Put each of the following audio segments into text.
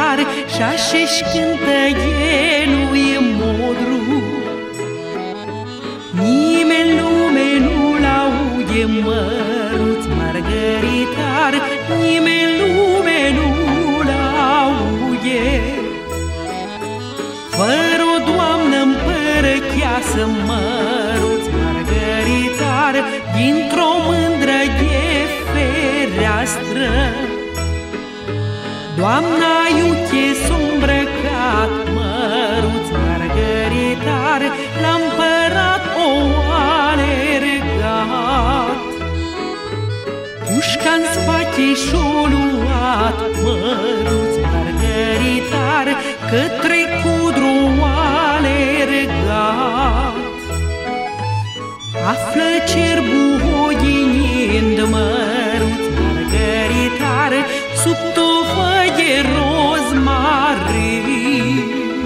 Margaritar și-și cântă genui modru. Nimeni în lume nu-l aude Măruț Margaritar, nimeni în lume nu-l aude. Fără o doamnă împărăcheasă Măruț Margaritar, dintr-o mândră de fereastră, doamna iute s-a îmbrăcat Măruț Margaritar, la împărat o alergat. Pușca-n spate și-o luat Măruț Margaritar, către Codru alergat. Află cerbul oginind Măruț Margaritar, sub tofă de rozmarin.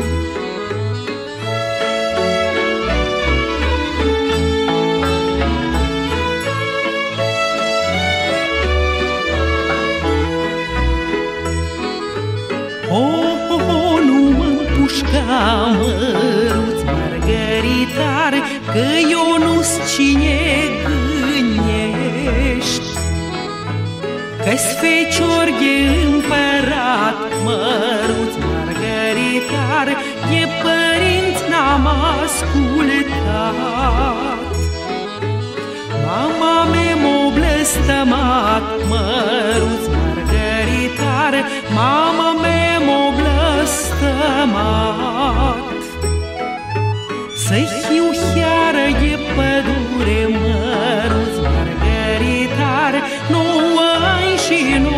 Nu mă-mpușca Măruț Margaritar, că eu nu-s cine gândești. Că-s fecior de împărat Măruț Margaritar, de părinți n-am ascultat. Mama mea m-a blăstămat Măruț Margaritar, mama mea m-a blăstămat. Să fiu chiară de pădure Măruț Margaritar, 9 ani și